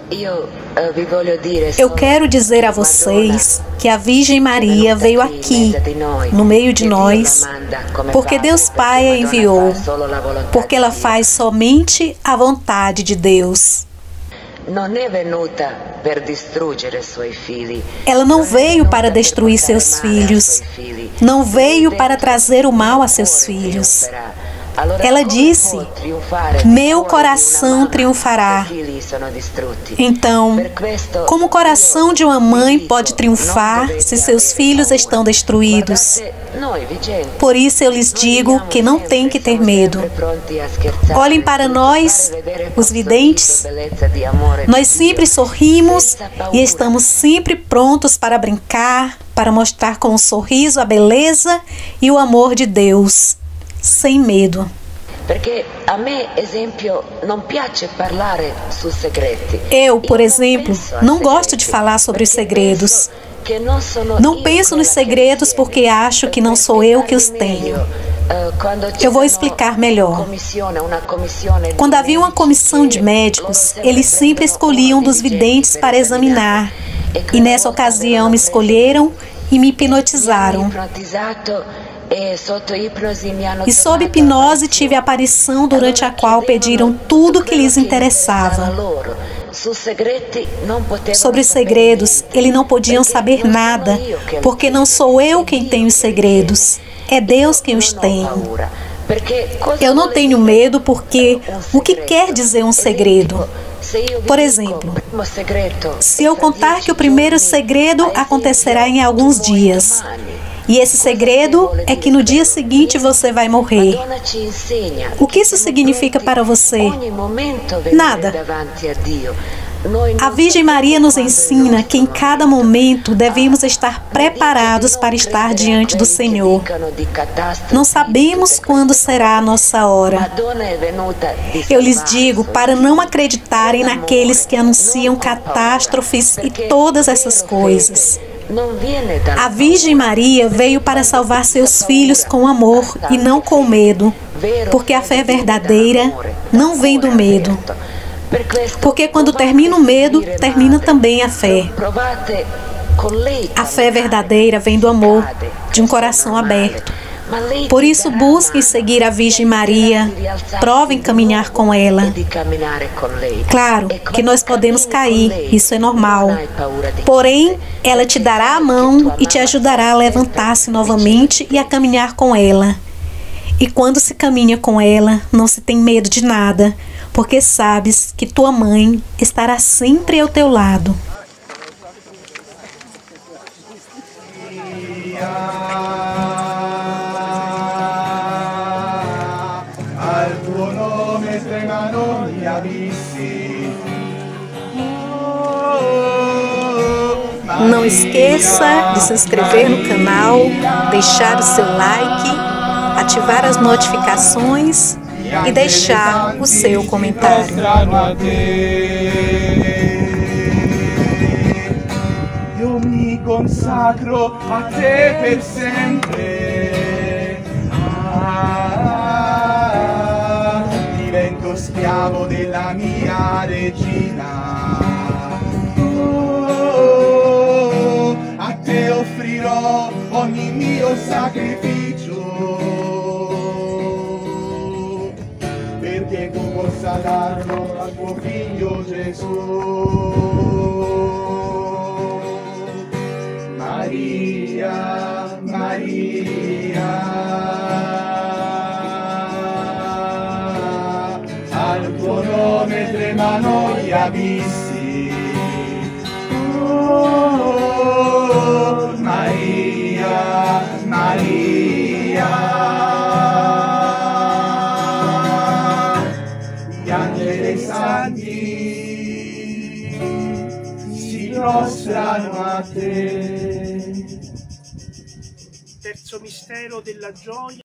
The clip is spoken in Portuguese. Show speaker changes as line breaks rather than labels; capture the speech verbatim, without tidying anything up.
Eu quero dizer a vocês que a Virgem Maria veio aqui, no meio de nós, porque Deus Pai a enviou, porque ela faz somente a vontade de Deus. Ela não veio para destruir seus filhos, não veio para trazer o mal a seus filhos. Ela disse: meu coração triunfará. Então, como o coração de uma mãe pode triunfar se seus filhos estão destruídos? Por isso eu lhes digo que não tem que ter medo. Olhem para nós, os videntes. Nós sempre sorrimos e estamos sempre prontos para brincar, para mostrar com um sorriso a beleza e o amor de Deus. Sem medo. Eu, por exemplo, não gosto de falar sobre os segredos. Não penso nos segredos porque acho que não sou eu que os tenho. Eu vou explicar melhor. Quando havia uma comissão de médicos, eles sempre escolhiam um dos videntes para examinar. E nessa ocasião me escolheram e me hipnotizaram. E sob hipnose tive a aparição durante a qual pediram tudo o que lhes interessava. Sobre os segredos, eles não podiam saber nada, porque não sou eu quem tenho os segredos, é Deus quem os tem. Eu não tenho medo porque o que quer dizer um segredo? Por exemplo, se eu contar que o primeiro segredo acontecerá em alguns dias, e esse segredo é que no dia seguinte você vai morrer. O que isso significa para você? Nada. A Virgem Maria nos ensina que em cada momento devemos estar preparados para estar diante do Senhor. Não sabemos quando será a nossa hora. Eu lhes digo para não acreditarem naqueles que anunciam catástrofes e todas essas coisas. A Virgem Maria veio para salvar seus filhos com amor e não com medo, porque a fé verdadeira não vem do medo. Porque quando termina o medo, termina também a fé. A fé verdadeira vem do amor, de um coração aberto. Por isso busquem seguir a Virgem Maria, provem caminhar com ela. Claro que nós podemos cair, isso é normal. Porém, ela te dará a mão e te ajudará a levantar-se novamente e a caminhar com ela. E quando se caminha com ela, não se tem medo de nada, porque sabes que tua mãe estará sempre ao teu lado. Não esqueça de se inscrever no canal, deixar o seu like, ativar as notificações e deixar o seu comentário.
Eu me consacro a te per sempre. Ah, divento schiavo della mia regina. Oh, a te offrirò ogni mio sacrificio, perché tu possa darlo al tuo figlio Gesù. Maria, Maria, al tuo nome tremano gli abissi. Oh, Maria, Maria. Gli angeli e i santi si prostrano a te.
Terzo mistero della gioia.